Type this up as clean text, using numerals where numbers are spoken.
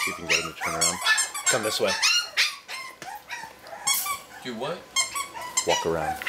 See if you can get him to turn around. Come this way. Do what? Walk around.